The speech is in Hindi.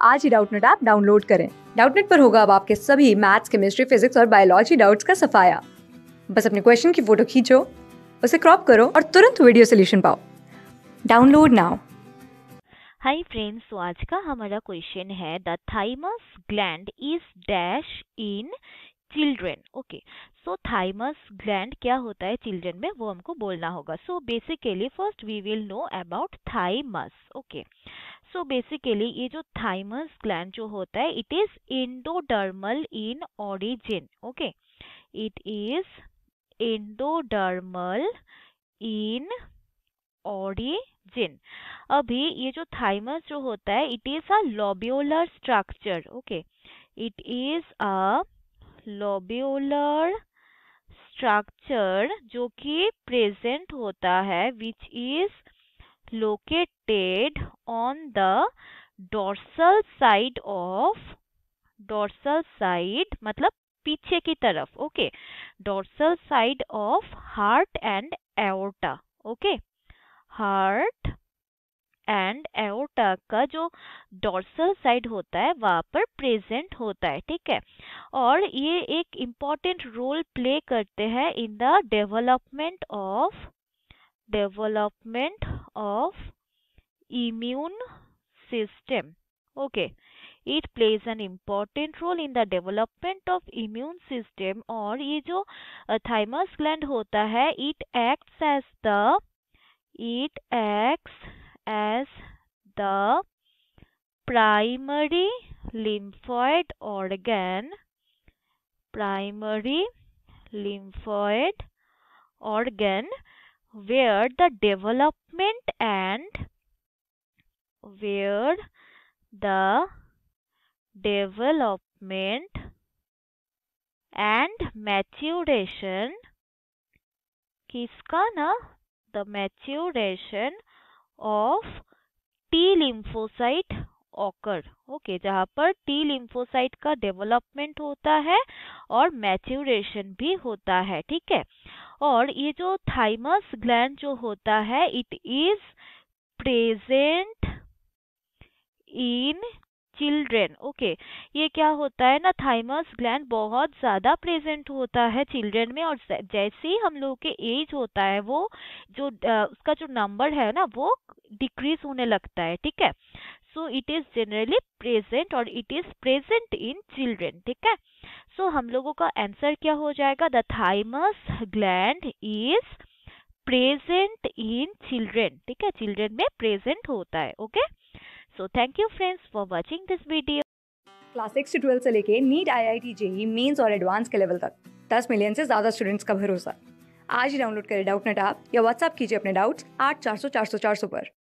आज ही डाउटनेट ऐप डाउनलोड करें। डाउटनेट पर होगा अब आपके सभी मैथ्स, केमिस्ट्री, फिजिक्स और बायोलॉजी डाउट्स का सफाया। बस अपने क्वेश्चन की फोटो खींचो, उसे क्रॉप करो और तुरंत वीडियो सोल्यूशन पाओ। Download now. हाय फ्रेंड्स, तो आज का हमारा क्वेश्चन है the thymus gland is dash in children. Okay, so thymus gland क्या होता है चिल्ड्रेन में, वो हमको बोलना होगा। So basically first we will know about thymus. Okay, so basically ये जो थाइमस ग्लैंड जो होता है it is endodermal in origin. Okay, it is endodermal in origin. अभी ये जो थाइमस जो होता है it is a lobular structure. Okay, it is a lobular structure जो कि प्रेजेंट होता है which is located on the dorsal side of, dorsal side मतलब पीछे की तरफ। Okay, dorsal side of heart and aorta. Okay, heart and aorta का जो डोर्सल साइड होता है वहां पर प्रेजेंट होता है। ठीक है, और ये एक इम्पॉर्टेंट रोल प्ले करते हैं in the development of immune system. Okay, it plays an important role in the development of immune system. और ये जो थाइमस ग्लैंड होता है it acts as the primary lymphoid organ, where the development and maturation किसका ना, the maturation of T lymphocyte occur। Okay, जहाँ पर T lymphocyte का डेवलपमेंट होता है और मैच्यूरेशन भी होता है। ठीक है, और ये जो थाइमस ग्लैंड जो होता है it is present in children. Okay, ये क्या होता है ना, थाइमस ग्लैंड बहुत ज्यादा प्रेजेंट होता है चिल्ड्रेन में, और जैसे ही हम लोगों के एज होता है वो जो उसका जो नंबर है ना वो डिक्रीज होने लगता है। ठीक है, so it is generally present और it is present in children. ठीक है, सो हम लोगों का आंसर क्या हो जाएगा, the thymus gland is present in children. ठीक है, चिल्ड्रेन में प्रेजेंट होता है। Okay, so thank you friends for watching this video। Class 6 से 12 से लेके नीट, IIT, जेईई मेंस और एडवांस के लेवल तक 10 मिलियन से ज्यादा स्टूडेंट्स का भरोसा। आज ही डाउनलोड करें डाउटनेट ऐप या व्हाट्सएप कीजिए अपने डाउट्स 8400 400 400 पर।